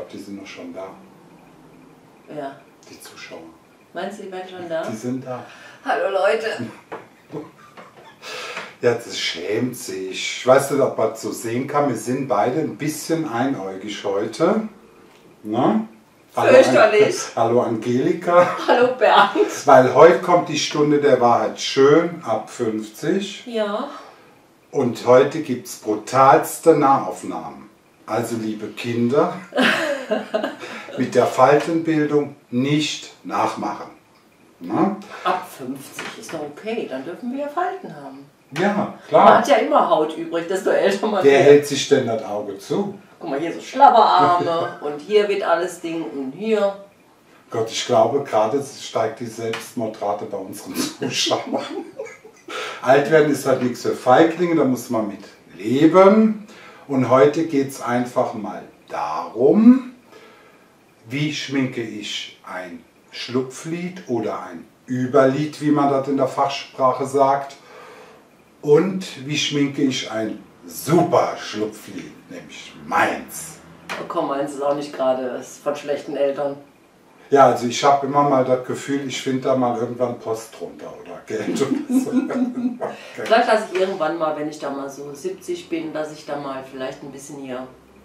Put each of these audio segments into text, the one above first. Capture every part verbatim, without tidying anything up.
die sind noch schon da. Ja. Die Zuschauer. Meinst du, die werden schon da? Die sind da. Hallo Leute. Ja, das schämt sich. Ich weiß nicht, ob man das so sehen kann. Wir sind beide ein bisschen einäugig heute. Na? Fürchterlich. Hallo Angelika. Hallo Bernd. Weil heute kommt die Stunde der Wahrheit schön ab fünfzig. Ja. Und heute gibt es brutalste Nahaufnahmen. Also liebe Kinder, mit der Faltenbildung nicht nachmachen. Na? Ab fünfzig ist doch okay, dann dürfen wir ja Falten haben. Ja, Man klar. hat ja immer Haut übrig, desto älter man Wer wird. hält sich denn das Auge zu? Guck mal, hier so Schlabberarme und hier wird alles Ding und hier. Gott, ich glaube, gerade steigt die Selbstmordrate bei unseren Zuschauern. Alt werden ist halt nichts für Feiglinge, da muss man mit leben. Und heute geht es einfach mal darum, wie schminke ich ein Schlupflied oder ein Überlied, wie man das in der Fachsprache sagt. Und wie schminke ich ein super Schlupflied, nämlich meins. Oh komm, meins ist auch nicht gerade ist von schlechten Eltern. Ja, also ich habe immer mal das Gefühl, ich finde da mal irgendwann Post drunter oder Geld oder so. Okay. Vielleicht lasse ich irgendwann mal, wenn ich da mal so siebzig bin, dass ich da mal vielleicht ein bisschen hier...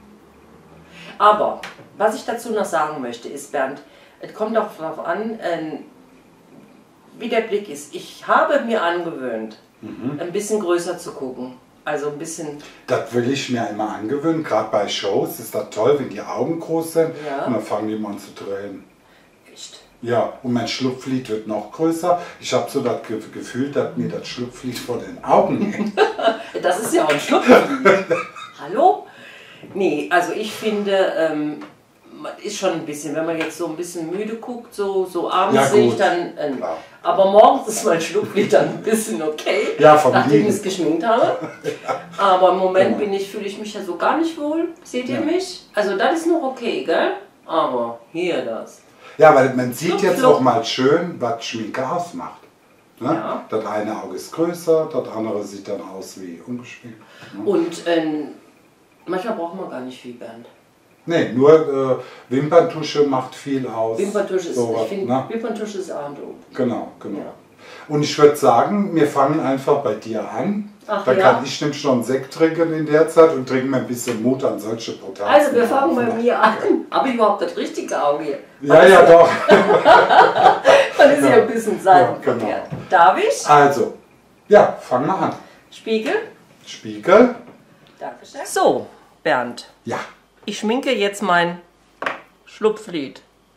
Aber, was ich dazu noch sagen möchte, ist, Bernd, es kommt auch darauf an, äh, wie der Blick ist. Ich habe mir angewöhnt, mhm. ein bisschen größer zu gucken. Also ein bisschen... Das will ich mir immer angewöhnen, gerade bei Shows ist das toll, wenn die Augen groß sind Ja. und dann fangen die mal an zu tränen. Echt? Ja, und mein Schlupflied wird noch größer. Ich habe so das Ge- Gefühl, dass mir das Schlupflied vor den Augen hängt. Das ist ja auch ein Schlupflied. Hallo? Nee, also ich finde, ähm, man ist schon ein bisschen, wenn man jetzt so ein bisschen müde guckt, so, so abends Ja, sehe ich gut. dann, ähm, Klar. aber morgens ist mein Schlupflied dann ein bisschen okay, Ja, vom nachdem Liegen. ich es geschminkt habe. Aber im Moment Genau. bin ich, fühle ich mich ja so gar nicht wohl, seht ihr Ja. mich? Also das ist noch okay, gell? Aber hier das. Ja, weil man sieht Flup, jetzt flup. auch mal schön, was Schminke ausmacht. Ne? Ja. Das eine Auge ist größer, das andere sieht dann aus wie ungeschminkt. Ne? Und ähm, manchmal braucht man gar nicht viel, Bernd. Nee, nur äh, Wimperntusche macht viel aus. Wimperntusche ist, So was, ich finde, ne? Wimperntusche ist A und O. Genau, genau. Ja. Und ich würde sagen, wir fangen einfach bei dir an. Ach Da ja. kann ich nämlich schon einen Sekt trinken in der Zeit und trinken mir ein bisschen Mut an solche Brutalen. Also wir fangen bei mir an. Habe ich überhaupt das richtige Auge hier? Ja, ja, doch. Dann ist ja ein bisschen seitenverkehrt. Ja, genau. Darf ich? Also, ja, fangen wir an. Spiegel? Spiegel. Dankeschön. So, Bernd. Ja. Ich schminke jetzt mein Schlupflied.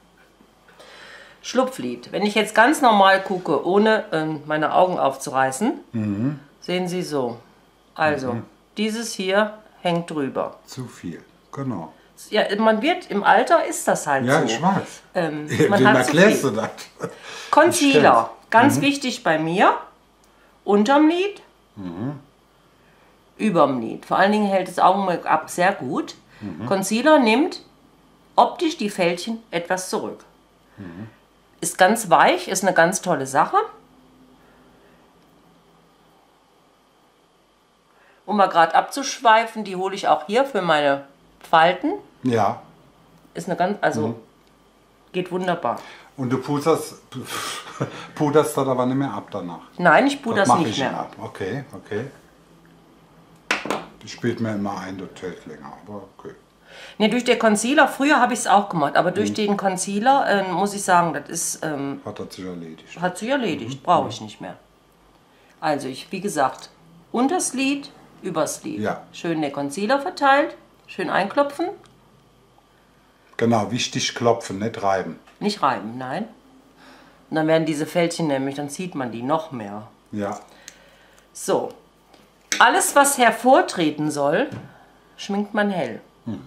Schlupflied. Wenn ich jetzt ganz normal gucke, ohne äh, meine Augen aufzureißen, Mhm. sehen Sie so. Also, Mhm. dieses hier hängt drüber. Zu viel, genau. Ja, man wird, im Alter ist das halt Ja, so. ich weiß. Ähm, Wem man hat zu erklärst viel. du das? Concealer, Ich ganz wichtig bei mir, unterm Lid, überm Lid. Vor allen Dingen hält das Augen-Make-up sehr gut. Concealer nimmt optisch die Fältchen etwas zurück. Ist ganz weich, ist eine ganz tolle Sache. Um mal gerade abzuschweifen, die hole ich auch hier für meine Falten. Ja. Ist eine ganz, also geht wunderbar. Und du puderst, puderst das aber nicht mehr ab danach. Nein, ich puder Das das mach nicht ich mehr. ab. Okay, okay. Das spielt mir immer ein, das hält länger, aber okay. Ne, durch den Concealer, früher habe ich es auch gemacht, aber durch den Concealer äh, muss ich sagen, das ist, ähm, Hat das sich erledigt. hat sich erledigt, brauche ich nicht mehr. Also ich, wie gesagt, unters Lid, übers Lid. Ja. Schön den Concealer verteilt, schön einklopfen, Genau, wichtig klopfen, nicht reiben. nicht reiben, nein. Und dann werden diese Fältchen nämlich, dann sieht man die noch mehr. Ja. So, alles was hervortreten soll, schminkt man hell.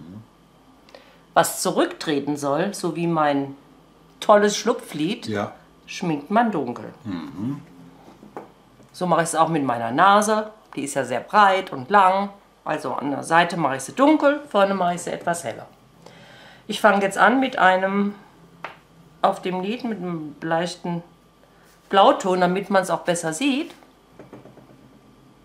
Was zurücktreten soll, so wie mein tolles Schlupflied, Ja. schminkt man dunkel. So mache ich es auch mit meiner Nase. Die ist ja sehr breit und lang. Also an der Seite mache ich sie dunkel, vorne mache ich sie etwas heller. Ich fange jetzt an mit einem, auf dem Lid, mit einem leichten Blauton, damit man es auch besser sieht.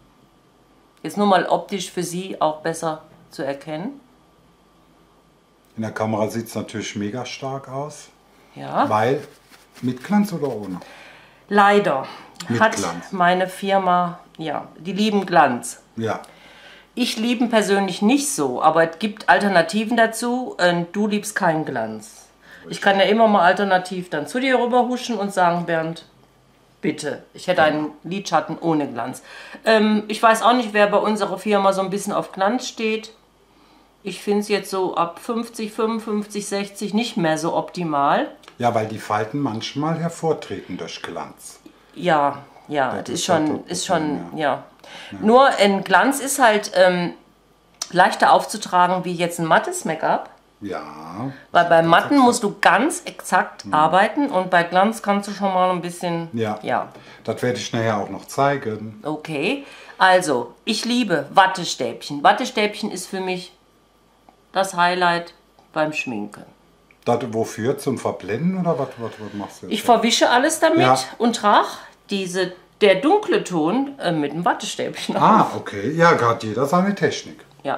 Jetzt nur mal optisch für Sie auch besser zu erkennen. In der Kamera sieht es natürlich mega stark aus. Ja. Weil, mit Glanz oder ohne? Leider Mit hat Glanz. meine Firma, ja, die lieben Glanz. Ja. Ich liebe persönlich nicht so, aber es gibt Alternativen dazu und du liebst keinen Glanz. Ich kann ja immer mal alternativ dann zu dir rüberhuschen und sagen, Bernd, bitte, ich hätte einen Lidschatten ohne Glanz. Ähm, ich weiß auch nicht, wer bei unserer Firma so ein bisschen auf Glanz steht. Ich finde es jetzt so ab fünfzig, fünfundfünfzig, sechzig nicht mehr so optimal. Ja, weil die Falten manchmal hervortreten durch Glanz. Ja, ja, Das das ist ist halt schon, das ist schon, Problem, ja. Nur ein Glanz ist halt ähm, leichter aufzutragen wie jetzt ein mattes Make-up. Ja. Weil bei Matten musst du ganz exakt arbeiten und bei Glanz kannst du schon mal ein bisschen, Ja. ja. Das werde ich nachher auch noch zeigen. Okay, also ich liebe Wattestäbchen. Wattestäbchen ist für mich das Highlight beim Schminken. Das wofür? Zum Verblenden oder was, was, was machst du jetzt? Ich verwische alles damit Ja. und trage diese, der dunkle Ton äh, mit dem Wattestäbchen Ah, auf. okay. Ja, gerade jeder seine Technik. Ja.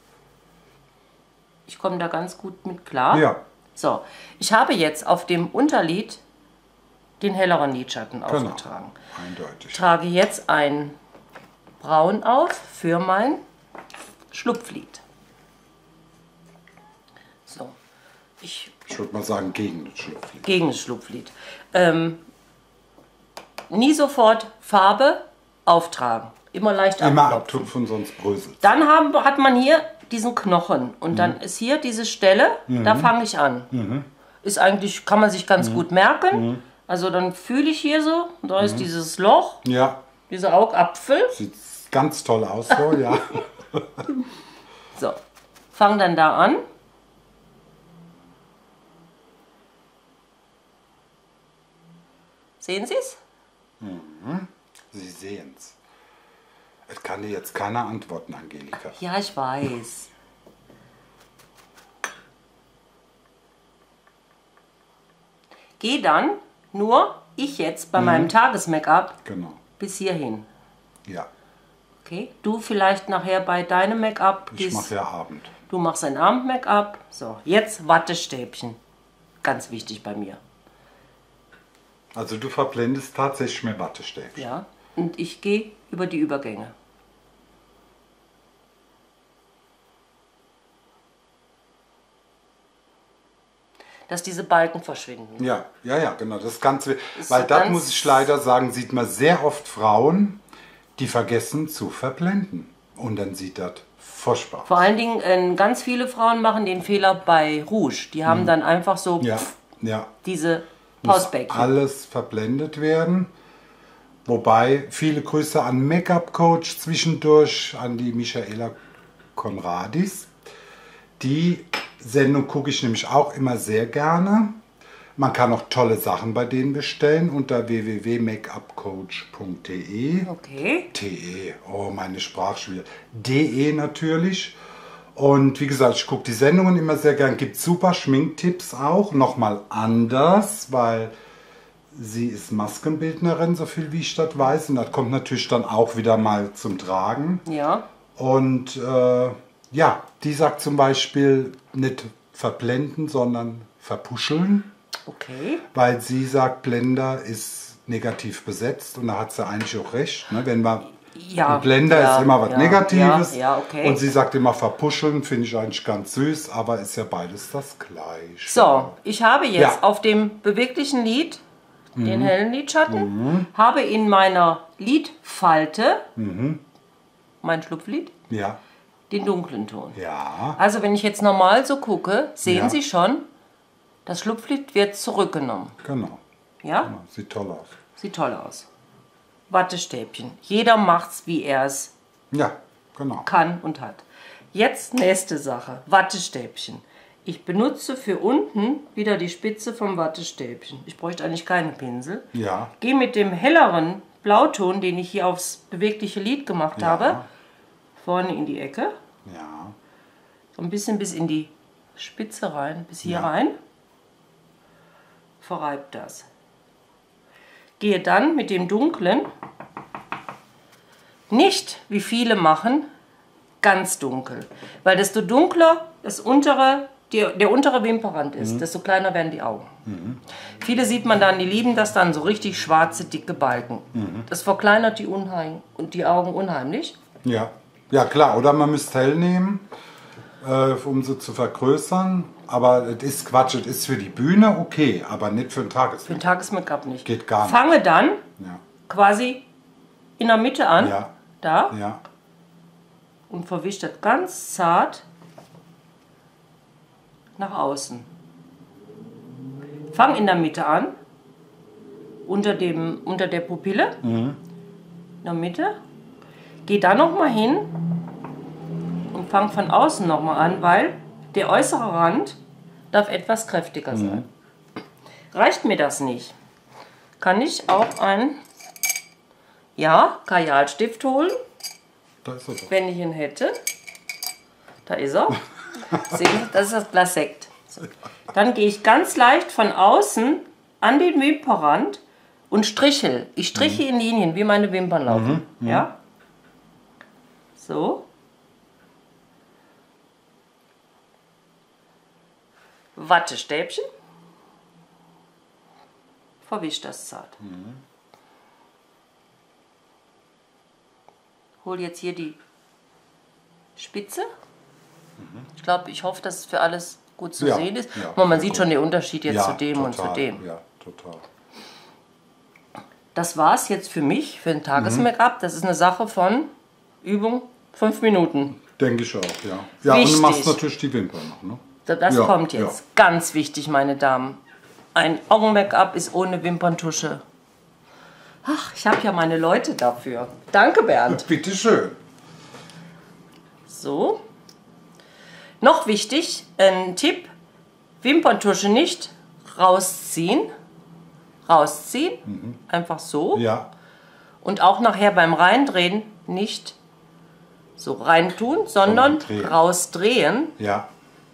Ich komme da ganz gut mit klar. Ja. So, ich habe jetzt auf dem Unterlid den helleren Lidschatten Genau. aufgetragen. Eindeutig. Trage jetzt ein Braun auf für mein Schlupflid. So, ich Ich würde mal sagen, gegen das Schlupflied. gegen das Schlupflid. Ähm, nie sofort Farbe auftragen. Immer leicht Immer abklopfen. abtupfen, sonst bröselt. Dann haben, hat man hier diesen Knochen und dann ist hier diese Stelle, da fange ich an. Ist eigentlich, kann man sich ganz gut merken. Also dann fühle ich hier so, da ist dieses Loch, Ja, dieser Augapfel. sieht ganz toll aus so, ja. So, fange dann da an. Sehen Sie es? Sie sehen's. Es kann dir jetzt keiner antworten, Angelika. Ja, ich weiß. Gehe dann nur, ich jetzt bei meinem Tages-Make-up, Genau. bis hierhin. Ja, Okay, du vielleicht nachher bei deinem Make-up. ich bis- mache ja Abend. Du machst ein Abend-Make-up. So, jetzt Wattestäbchen. Ganz wichtig bei mir. Also du verblendest tatsächlich mit Wattestäbchen. Ja, und ich gehe über die Übergänge. Dass diese Balken verschwinden. Ja, ja, ja, genau. Das Ganze, Ist weil so das ganz- muss ich leider sagen, sieht man sehr oft Frauen, die vergessen zu verblenden. Und dann sieht das furchtbar aus. Vor allen Dingen, äh, ganz viele Frauen machen den Fehler bei Rouge. Die haben dann einfach so Ja, pff, ja. diese Muss Pausbäckchen. alles verblendet werden. Wobei, viele Grüße an Make-up-Coach zwischendurch, an die Michaela Konradis. Die Sendung gucke ich nämlich auch immer sehr gerne. Man kann auch tolle Sachen bei denen bestellen unter w w w punkt make up coach punkt d e. Okay. T E, oh meine Sprachschwierigkeit. D E natürlich. Und wie gesagt, ich gucke die Sendungen immer sehr gern. Gibt super Schminktipps auch, nochmal anders, weil sie ist Maskenbildnerin, so viel wie ich das weiß. Und das kommt natürlich dann auch wieder mal zum Tragen. Ja. Und äh, ja, die sagt zum Beispiel nicht verblenden, sondern verpuscheln. Okay. Weil sie sagt, Blender ist negativ besetzt und da hat sie eigentlich auch recht. Ne? Wenn man, Ja. ein Blender ja, ist immer was ja, Negatives Ja, ja, okay. und sie sagt immer verpuscheln, finde ich eigentlich ganz süß, aber ist ja beides das Gleiche. So, ich habe jetzt Ja. auf dem beweglichen Lid, den hellen Lidschatten, habe in meiner Lidfalte, mein Schlupflid, Ja, den dunklen Ton. ja, Also wenn ich jetzt normal so gucke, sehen Ja. Sie schon, das Schlupflid wird zurückgenommen. genau. Ja? genau. Sieht toll aus. Sieht toll aus. Wattestäbchen. Jeder macht's, wie er es Ja, genau. kann und hat. Jetzt nächste Sache. Wattestäbchen. Ich benutze für unten wieder die Spitze vom Wattestäbchen. Ich bräuchte eigentlich keine Pinsel. Ja, Gehe mit dem helleren Blauton, den ich hier aufs bewegliche Lid gemacht Ja. habe, vorne in die Ecke. ja, So ein bisschen bis in die Spitze rein, bis hier Ja. rein. Verreibt das. Gehe dann mit dem dunklen, nicht wie viele machen, ganz dunkel. Weil desto dunkler das untere, die, der untere Wimperrand ist, mhm. desto kleiner werden die Augen. Mhm. Viele sieht man dann, die lieben das dann so richtig schwarze, dicke Balken. Mhm. Das verkleinert die, Unheim und die Augen unheimlich. Ja. Ja klar, oder man müsste hell nehmen, äh, um sie zu vergrößern. Aber das ist Quatsch, das ist für die Bühne okay, aber nicht für ein Tages-Make-up. Für ein Tages-Make-up nicht. Geht gar nicht. Fange dann ja. quasi in der Mitte an, ja. da, ja. und verwischt das ganz zart nach außen. Fang in der Mitte an, unter, dem, unter der Pupille, mhm. in der Mitte. Geh dann nochmal hin und fang von außen nochmal an, weil der äußere Rand darf etwas kräftiger sein. Mhm. Reicht mir das nicht, kann ich auch einen ja, Kajalstift holen, da ist er doch. Wenn ich ihn hätte. Da ist er. Sehen Sie, das ist das Glas Sekt. So. Dann gehe ich ganz leicht von außen an den Wimperrand und strichel. Ich striche mhm. in Linien, wie meine Wimpern laufen. Mhm. Ja? So. Wattestäbchen. Verwisch das zart. Mhm. Hol jetzt hier die Spitze. Mhm. Ich glaube, ich hoffe, dass es für alles gut zu ja, sehen ist. Ja, Aber man sieht schon den Unterschied jetzt ja, zu dem total, und zu dem. Ja, total. Das war es jetzt für mich, für ein Tages-Make-up. Das ist eine Sache von Übung, fünf Minuten. Denke ich auch, ja. Ja, wichtig. Und du machst natürlich die Wimpern noch, ne? Das ja, kommt jetzt. Ja. Ganz wichtig, meine Damen. Ein Augen-Make-up ist ohne Wimperntusche. Ach, ich habe ja meine Leute dafür. Danke, Bernd. Bitte schön. So. Noch wichtig, ein Tipp. Wimperntusche nicht rausziehen. Rausziehen. Mhm. Einfach so. Ja. Und auch nachher beim Reindrehen nicht so reintun, sondern rausdrehen. Ja.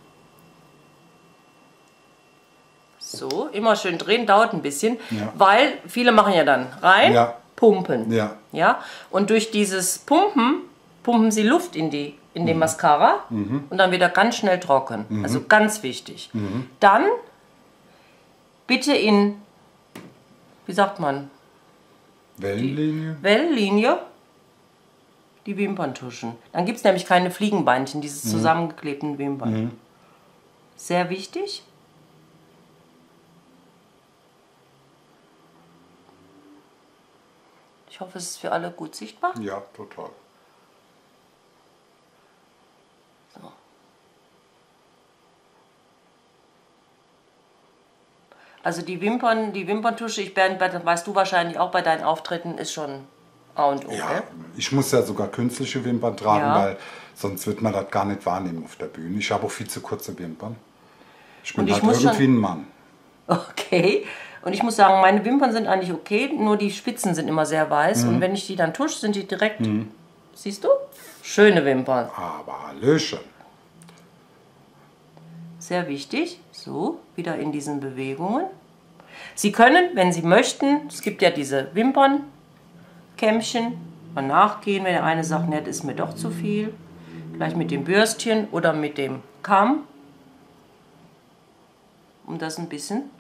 So, immer schön drehen, dauert ein bisschen, ja. weil viele machen ja dann rein, ja. pumpen. Ja. Ja. Und durch dieses Pumpen, pumpen sie Luft in, die, in mhm. den Mascara mhm. und dann wieder ganz schnell trocken. Mhm. Also ganz wichtig. Mhm. Dann bitte in, wie sagt man? Wellenlinie. Die Wellenlinie, die Wimpern tuschen. Dann gibt es nämlich keine Fliegenbeinchen, diese mhm. zusammengeklebten Wimpern. Mhm. Sehr wichtig. Ich hoffe, es ist für alle gut sichtbar. Ja, total. So. Also die Wimpern, die Wimperntusche, ich Bernd, weißt du wahrscheinlich auch bei deinen Auftritten, ist schon A und O. Ja, gell? Ich muss ja sogar künstliche Wimpern tragen, ja. weil sonst wird man das gar nicht wahrnehmen auf der Bühne. Ich habe auch viel zu kurze Wimpern. Ich bin ich halt irgendwie schon... ein Mann. Okay. Und ich muss sagen, meine Wimpern sind eigentlich okay, nur die Spitzen sind immer sehr weiß. Mhm. Und wenn ich die dann tusche, sind die direkt, mhm. siehst du? Schöne Wimpern. Aber Hallöchen. Sehr wichtig. So, wieder in diesen Bewegungen. Sie können, wenn Sie möchten, es gibt ja diese Wimpernkämmchen, mal nachgehen, wenn der eine sagt, ne, das ist mir doch zu viel. Vielleicht mit dem Bürstchen oder mit dem Kamm. Um das ein bisschen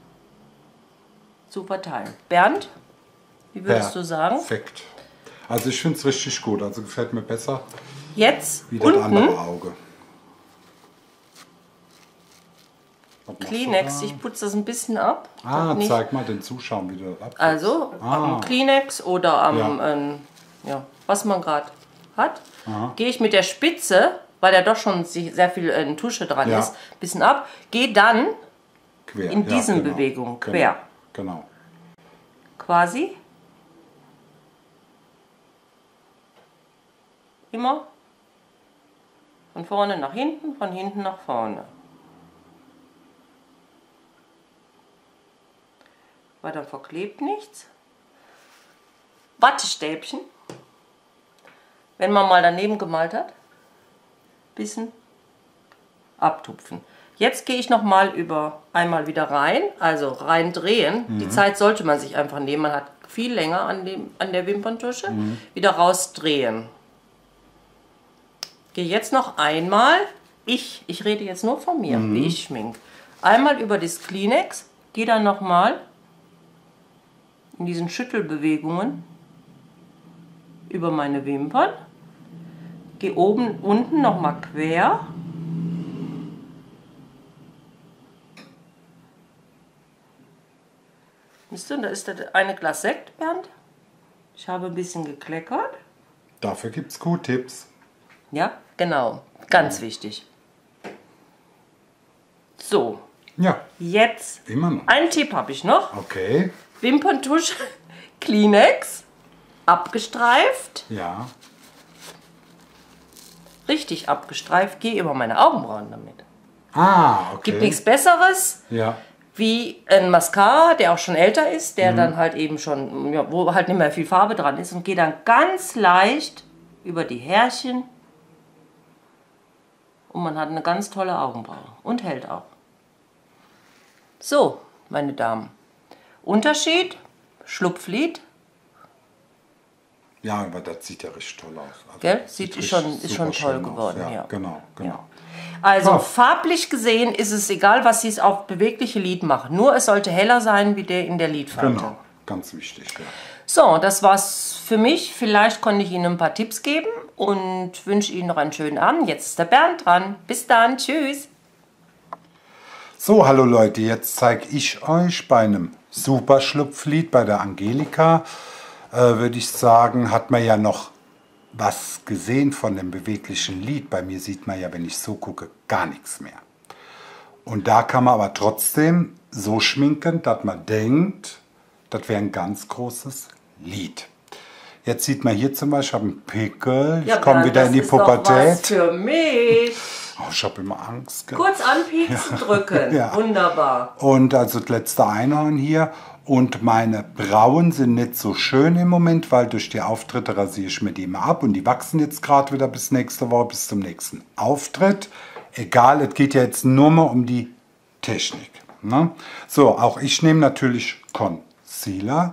zu verteilen. Bernd, wie würdest ja, du sagen? Perfekt. Also ich finde es richtig gut. Also gefällt mir besser. Jetzt wie das unten andere Auge. Kleenex, ich putze das ein bisschen ab. Ah, zeig mal den Zuschauern, wie du das abputzt. Also ah. am Kleenex oder am, ja. Ähm, ja, was man gerade hat, gehe ich mit der Spitze, weil da doch schon sehr viel äh, Tusche dran ja. ist, ein bisschen ab. Gehe dann quer. in diesen ja, genau. Bewegungen quer. Genau. Quasi. Immer von vorne nach hinten, von hinten nach vorne. Weil dann verklebt nichts. Wattestäbchen. Wenn man mal daneben gemalt hat. Bisschen abtupfen. Jetzt gehe ich noch mal über einmal wieder rein, also rein drehen. Mhm. Die Zeit sollte man sich einfach nehmen. Man hat viel länger an, dem, an der Wimperntusche. Mhm. Wieder rausdrehen. Gehe jetzt noch einmal ich, ich rede jetzt nur von mir, mhm. wie ich schmink. Einmal über das Kleenex, gehe dann nochmal in diesen Schüttelbewegungen über meine Wimpern, gehe oben, unten nochmal quer. Siehst du, da ist das eine Glas Sekt, Bernd. Ich habe ein bisschen gekleckert. Dafür gibt es Q-Tips. Ja, genau. Ganz ja. wichtig. So. Ja. Jetzt. Immer noch. Einen Tipp habe ich noch. Okay. Wimperntusche Kleenex. Abgestreift. Ja. Richtig abgestreift. Gehe über meine Augenbrauen damit. Ah, okay. Gibt nichts Besseres. Ja. Wie ein Mascara, der auch schon älter ist, der mhm. dann halt eben schon, ja, wo halt nicht mehr viel Farbe dran ist, und gehe dann ganz leicht über die Härchen und man hat eine ganz tolle Augenbraue und hält auch. So, meine Damen. Unterschied, Schlupflied. Ja, aber das sieht ja richtig toll aus. Also Gell? Sieht, sieht ist schon, ist schon toll geworden. Ja, ja. Genau, genau. Ja. Also oh. farblich gesehen ist es egal, was Sie es auf bewegliche Lid machen. Nur es sollte heller sein wie der in der Lidfalte. Genau, ganz wichtig. Ja. So, das war's für mich. Vielleicht konnte ich Ihnen ein paar Tipps geben und wünsche Ihnen noch einen schönen Abend. Jetzt ist der Bernd dran. Bis dann, tschüss. So, hallo Leute, jetzt zeige ich euch bei einem super Schlupflied bei der Angelika, äh, würde ich sagen, hat man ja noch was gesehen von dem beweglichen Lid. Bei mir sieht man ja, wenn ich so gucke, gar nichts mehr. Und da kann man aber trotzdem so schminken, dass man denkt, das wäre ein ganz großes Lid. Jetzt sieht man hier zum Beispiel, ich habe einen Pickel, ich ja, komme wieder in die Pubertät. Das ist für mich. Oh, ich habe immer Angst. Gell? Kurz anpieksen, ja. drücken. Ja. Wunderbar. Und also das letzte Einhorn hier. Und meine Brauen sind nicht so schön im Moment, weil durch die Auftritte rasiere ich mir die immer ab. Und die wachsen jetzt gerade wieder bis nächste Woche, bis zum nächsten Auftritt. Egal, es geht ja jetzt nur mal um die Technik. Ne? So, auch ich nehme natürlich Concealer.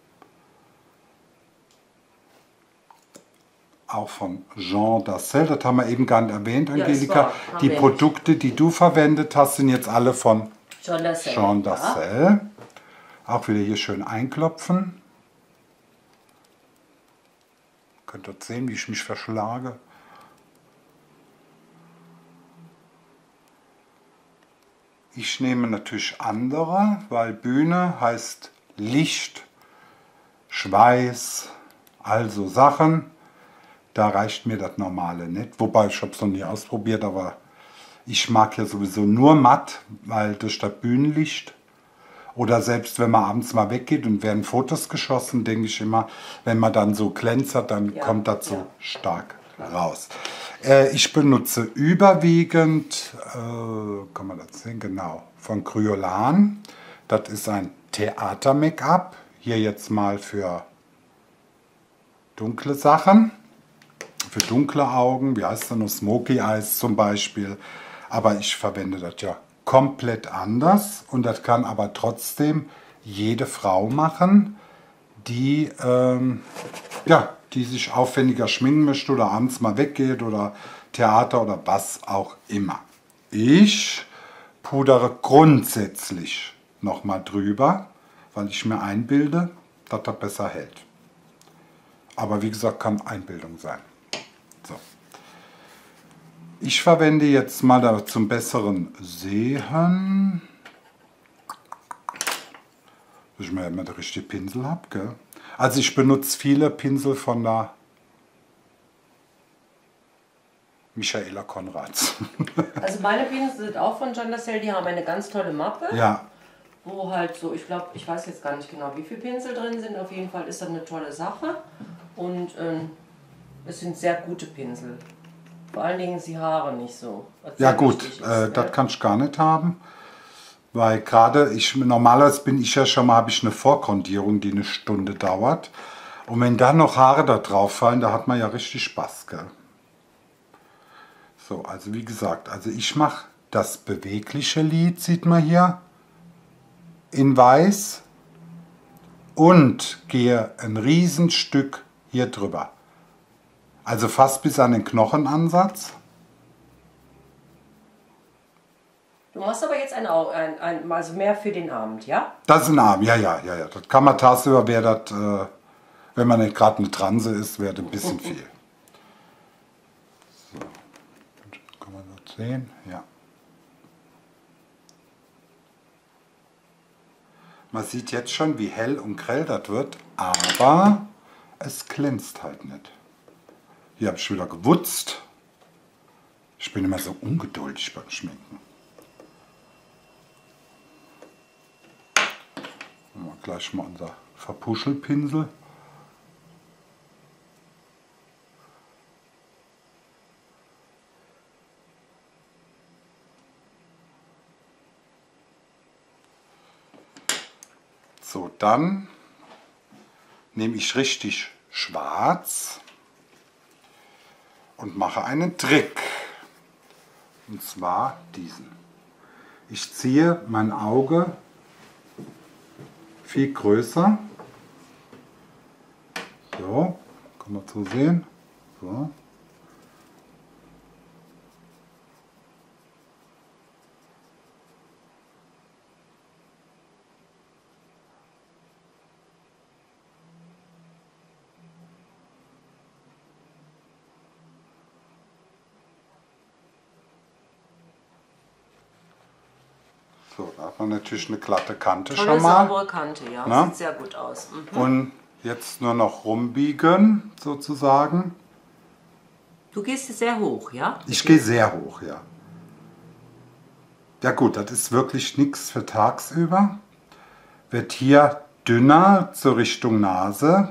Auch von Jean Dassel, das haben wir eben gar nicht erwähnt, Angelika. Ja, die Produkte, die du verwendet hast, sind jetzt alle von Jean Dassel. Jean Dassel. Ja. Auch wieder hier schön einklopfen. Könnt ihr sehen, wie ich mich verschlage. Ich nehme natürlich andere, weil Bühne heißt Licht, Schweiß, also Sachen. Da reicht mir das Normale nicht. Wobei, ich habe es noch nie ausprobiert, aber ich mag ja sowieso nur matt, weil durch das Bühnenlicht oder selbst wenn man abends mal weggeht und werden Fotos geschossen, denke ich immer, wenn man dann so glänzert, dann ja, kommt das so ja. stark raus. Äh, ich benutze überwiegend, äh, kann man das sehen, genau, von Kryolan. Das ist ein Theater-Make-up. Hier jetzt mal für dunkle Sachen. Für dunkle Augen, wie heißt das noch, Smoky Eyes zum Beispiel. Aber ich verwende das ja komplett anders und das kann aber trotzdem jede Frau machen, die, ähm, ja, die sich aufwendiger schminken möchte oder abends mal weggeht oder Theater oder was auch immer. Ich pudere grundsätzlich nochmal drüber, weil ich mir einbilde, dass das besser hält. Aber wie gesagt, kann Einbildung sein. So. Ich verwende jetzt mal da zum besseren Sehen, dass ich mir immer den richtigen Pinsel habe. Gell? Also ich benutze viele Pinsel von der Michaela Konrads. Also meine Pinsel sind auch von Jean Dassel, die haben eine ganz tolle Mappe. Ja. Wo halt so, ich glaube, ich weiß jetzt gar nicht genau, wie viele Pinsel drin sind. Auf jeden Fall ist das eine tolle Sache. Und ähm, es sind sehr gute Pinsel. Vor allen Dingen die Haare nicht so. Ja gut, ist, äh, ne? Das kann ich gar nicht haben. Weil gerade, ich normalerweise bin ich ja schon mal, habe ich eine Vorkondierung, die eine Stunde dauert. Und wenn dann noch Haare da drauf fallen, da hat man ja richtig Spaß. Gell? So, also wie gesagt, also ich mache das bewegliche Lid, sieht man hier, in weiß. Und gehe ein Riesenstück hier drüber. Also fast bis an den Knochenansatz. Du machst aber jetzt ein, Au- ein, ein, also mehr für den Abend, ja? Das ist ein Arm, ja, ja, ja, ja. Das kann man tagsüber, wäre das, äh, wenn man nicht gerade eine Transe ist, wäre das ein bisschen viel. So, kann man das sehen? Ja. Man sieht jetzt schon, wie hell und grell das wird, aber es glänzt halt nicht. Hier habe ich wieder gewutzt. Ich bin immer so ungeduldig beim Schminken. Machen wir gleich mal unser Verpuschelpinsel. So, dann nehme ich richtig schwarz und mache einen Trick. Und zwar diesen. Ich ziehe mein Auge viel größer. So, kann man so sehen. So. So, da hat man natürlich eine glatte Kante Tolle, schon mal. saubere Kante, ja. Na? Sieht sehr gut aus. Mhm. Und jetzt nur noch rumbiegen, sozusagen. Du gehst sehr hoch, ja? Ich gehe sehr hoch, ja. Ja gut, das ist wirklich nichts für tagsüber. Wird hier dünner zur Richtung Nase.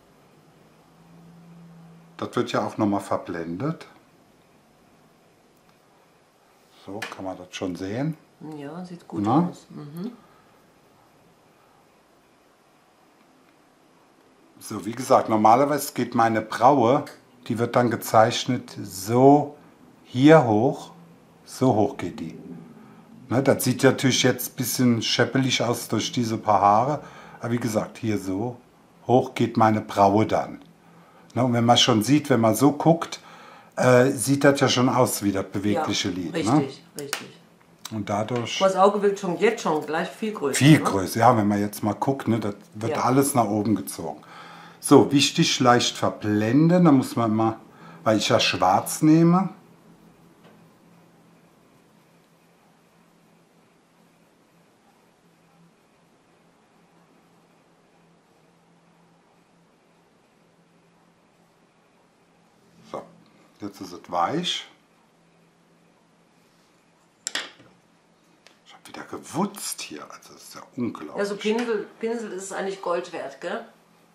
Das wird ja auch nochmal verblendet. So kann man das schon sehen. Ja, sieht gut Na? aus. Mhm. So, wie gesagt, normalerweise geht meine Braue, die wird dann gezeichnet so hier hoch, so hoch geht die. Ne, das sieht natürlich jetzt ein bisschen scheppelig aus durch diese paar Haare, aber wie gesagt, hier so hoch geht meine Braue dann. Ne, und wenn man schon sieht, wenn man so guckt, äh, sieht das ja schon aus wie das bewegliche Ja, Lid. richtig, Ne? richtig. Und dadurch Das Auge wird schon jetzt schon gleich viel größer. viel ne? größer. Ja, wenn man jetzt mal guckt, ne, das wird Ja. alles nach oben gezogen. So, wichtig, leicht verblenden. Da muss man mal, weil ich ja schwarz nehme. So, jetzt ist es weich. Ich habe wieder gewutzt hier, also das ist ja unglaublich. Ja, so Pinsel, Pinsel ist eigentlich Gold wert, gell?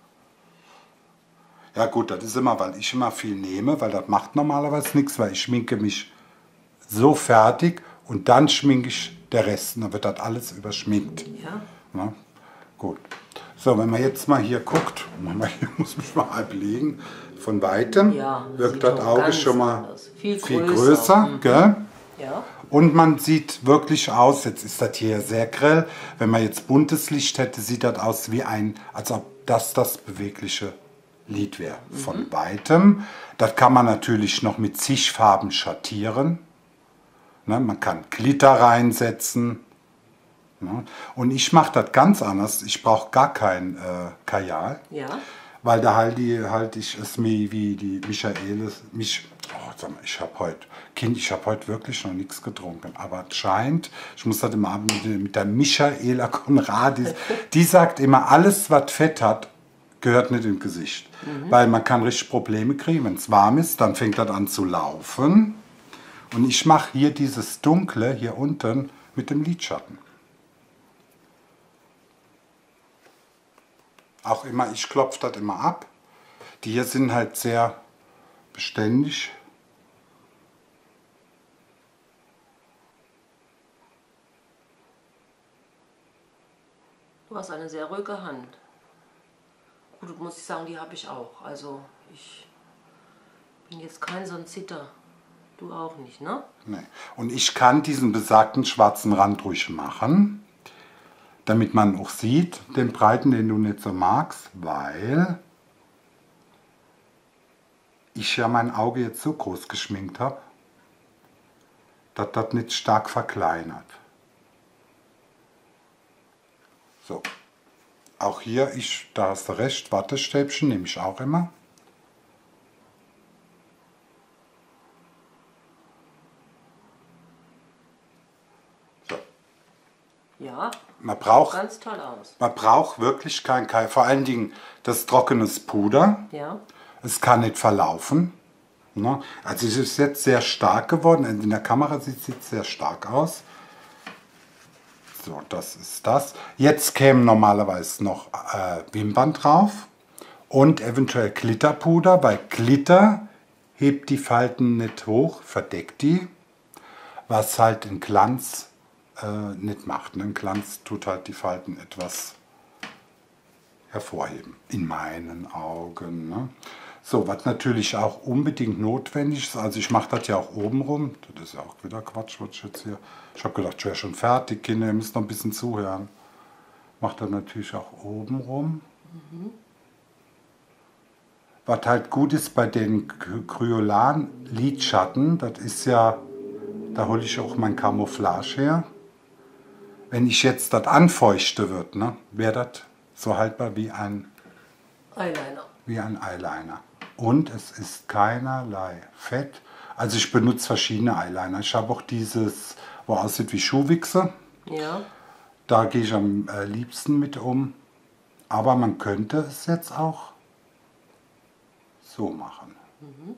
Ja gut, das ist immer, weil ich immer viel nehme, weil das macht normalerweise nichts, weil ich schminke mich so fertig und dann schminke ich der Rest. Und dann wird das alles überschminkt. Ja. Na, gut. So, wenn man jetzt mal hier guckt, hier muss mich mal halb legen, von weitem Ja, wirkt sieht das doch Auge ganz schon mal anders. Viel viel größer. größer. Mhm. Gell? Ja. Und man sieht wirklich aus, jetzt ist das hier sehr grell, wenn man jetzt buntes Licht hätte, sieht das aus wie ein, als ob das das bewegliche Lid wäre. Von Mhm. weitem. Das kann man natürlich noch mit zig Farben schattieren. Ne, man kann Glitter reinsetzen. Ne? Und ich mache das ganz anders. Ich brauche gar kein äh, Kajal. Ja. Weil da halt, die, halt ich es mir wie die Michaele, mich, oh, sag mal, ich habe heute, Kind, ich habe heute wirklich noch nichts getrunken, aber es scheint, ich muss das immer mit, mit der Michaela Konradis, die sagt immer, alles was Fett hat, gehört nicht ins Gesicht. Mhm. Weil man kann richtig Probleme kriegen, wenn es warm ist, dann fängt das an zu laufen. Und ich mache hier dieses Dunkle hier unten mit dem Lidschatten. Auch immer, ich klopfe das immer ab. Die hier sind halt sehr beständig. Du hast eine sehr ruhige Hand. Gut, muss ich sagen, die habe ich auch. Also ich bin jetzt kein so ein Zitter. Du auch nicht, ne? Nee. Und ich kann diesen besagten schwarzen Rand ruhig machen, damit man auch sieht, den breiten, den du nicht so magst, weil ich ja mein Auge jetzt so groß geschminkt habe, dass das nicht stark verkleinert. So. Auch hier, ich, da hast du recht, Wattestäbchen nehme ich auch immer. So. Ja, man braucht, ganz toll aus. Man braucht wirklich kein, kein, vor allen Dingen das trockenes Puder. Ja. Es kann nicht verlaufen. Ne? Also es ist jetzt sehr stark geworden. In der Kamera sieht es sehr stark aus. So, das ist das. Jetzt kämen normalerweise noch äh, Wimpern drauf und eventuell Glitterpuder, weil Glitter hebt die Falten nicht hoch, verdeckt die, was halt ein Glanz äh, nicht macht. Ein Glanz tut halt die Falten etwas hervorheben, in meinen Augen. Ne? So, was natürlich auch unbedingt notwendig ist, also ich mache das ja auch oben rum, das ist ja auch wieder Quatsch, was ich jetzt hier, ich habe gedacht, ich wäre schon fertig, Kinder, ihr müsst noch ein bisschen zuhören. Mache das natürlich auch oben rum. Mhm. Was halt gut ist bei den Kryolan-Lidschatten, das ist ja, da hole ich auch mein Camouflage her. Wenn ich jetzt das anfeuchte wird, ne, wäre das so haltbar wie ein Eyeliner. Wie ein Eyeliner. Und es ist keinerlei Fett. Also ich benutze verschiedene Eyeliner. Ich habe auch dieses, wo aussieht wie Schuhwichse. Ja. Da gehe ich am äh, liebsten mit um. Aber man könnte es jetzt auch so machen. Mhm.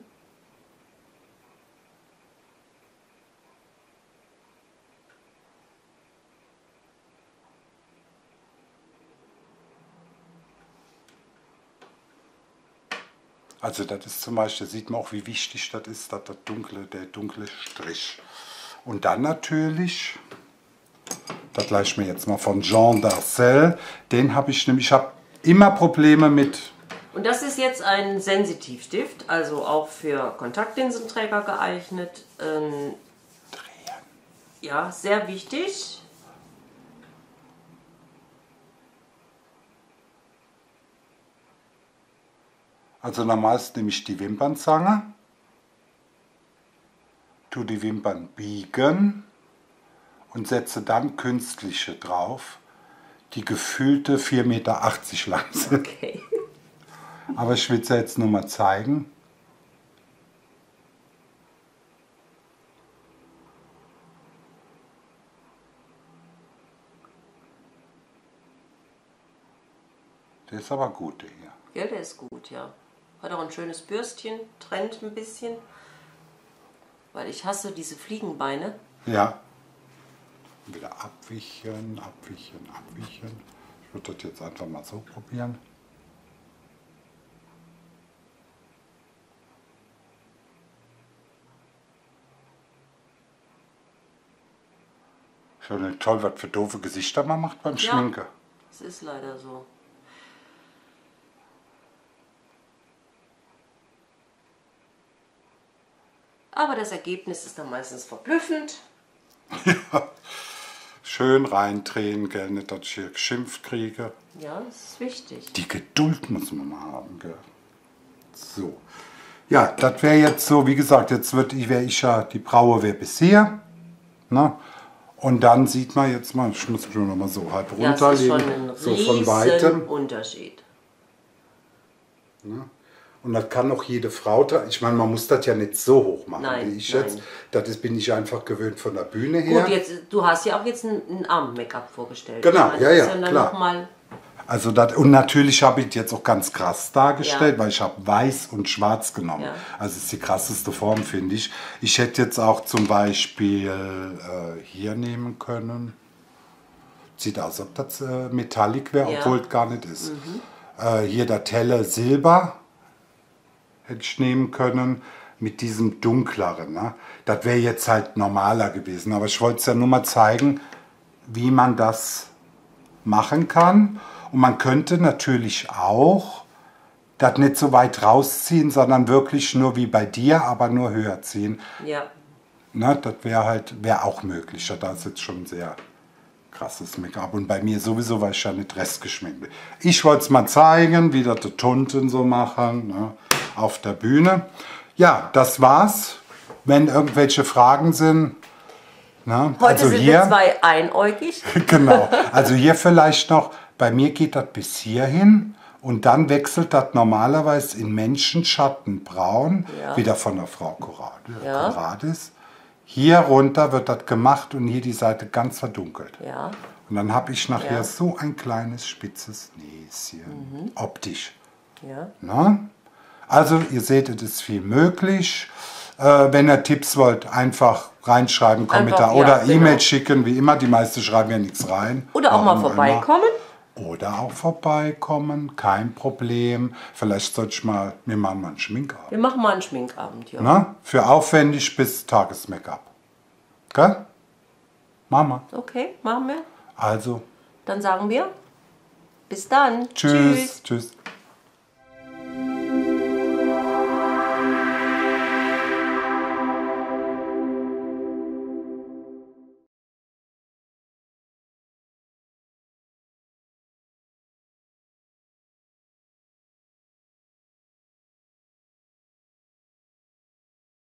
Also das ist zum Beispiel, da sieht man auch, wie wichtig das ist, dass das dunkle, der dunkle Strich. Und dann natürlich, das gleich ich mir jetzt mal von Jean Darcel, den habe ich nämlich, ich habe immer Probleme mit. Und das ist jetzt ein Sensitivstift, also auch für Kontaktlinsenträger geeignet. Ähm, Drehen. Ja, sehr wichtig. Also normalerweise nehme ich die Wimpernzange, tue die Wimpern biegen und setze dann künstliche drauf, die gefühlte vier Meter achtzig lang sind. Okay. Aber ich will es ja jetzt nur mal zeigen. Der ist aber gut, der hier. Ja, der ist gut, ja. Hat auch ein schönes Bürstchen, trennt ein bisschen. Weil ich hasse diese Fliegenbeine. Ja. Wieder abwischen, abwischen, abwischen. Ich würde das jetzt einfach mal so probieren. Schon toll, was für doofe Gesichter man macht beim Ja, Schminken. Es ist leider so. Aber das Ergebnis ist dann meistens verblüffend. Ja, schön reindrehen, gell, nicht, dass ich hier geschimpft kriege. Ja, das ist wichtig. Die Geduld muss man mal haben, gell. So. Ja, das wäre jetzt so, wie gesagt, jetzt wird wäre ich ja, die Braue wäre bis hier. Ne? Und dann sieht man jetzt mal, ich muss mich noch mal so halb runterlegen. Ja, das ist schon ein so von weitem Unterschied. Ne? Und das kann auch jede Frau, ich meine, man muss das ja nicht so hoch machen, nein, wie ich nein. jetzt. Das ist, bin ich einfach gewöhnt von der Bühne her. Gut, jetzt, du hast ja auch jetzt ein, ein Arm-Make-up vorgestellt. Genau, meine, ja, das ja, ist dann klar. Noch mal also das, und natürlich habe ich es jetzt auch ganz krass dargestellt, ja. weil ich habe weiß und schwarz genommen. Ja. Also es ist die krasseste Form, finde ich. Ich hätte jetzt auch zum Beispiel äh, hier nehmen können. Sieht aus, als ob das äh, Metallic wäre, Ja. obwohl es gar nicht ist. Mhm. Äh, hier der Telle Silber hätte ich nehmen können mit diesem dunkleren. Ne? Das wäre jetzt halt normaler gewesen, aber ich wollte es ja nur mal zeigen, wie man das machen kann. Und man könnte natürlich auch das nicht so weit rausziehen, sondern wirklich nur wie bei dir, aber nur höher ziehen. Ja. Ne? Das wäre halt, wäre auch möglich. Da ist jetzt schon sehr krasses Make-up. Und bei mir sowieso, weil ich ja nicht restgeschminkt bin. Ich wollte es mal zeigen, wie das die Tunten so machen, ne? Auf der Bühne. Ja, das war's. Wenn irgendwelche Fragen sind, Na, Heute also sind hier, wir zwei einäugig. genau, also hier vielleicht noch, bei mir geht das bis hierhin und dann wechselt das normalerweise in Menschenschatten braun, Ja. wieder von der Frau Corrad- Ja. Corrades. Hier runter wird das gemacht und hier die Seite ganz verdunkelt. Ja. Und dann habe ich nachher Ja. so ein kleines spitzes Näschen, optisch. Ja. Na? Also ihr seht, es ist viel möglich. Äh, wenn ihr Tipps wollt, einfach reinschreiben, Kommentar Einfach, ja, oder genau. E-Mail schicken, wie immer. Die meisten schreiben ja nichts rein. Oder auch mal Warum vorbeikommen. immer. Oder auch vorbeikommen, kein Problem. Vielleicht sollte ich mal, wir machen mal einen Schminkabend. Wir machen mal einen Schminkabend, ja. Na? Für aufwendig bis Tages-Make-up. Gell? Machen wir. Okay, machen wir. Also, Dann sagen wir bis dann. tschüss. Tschüss.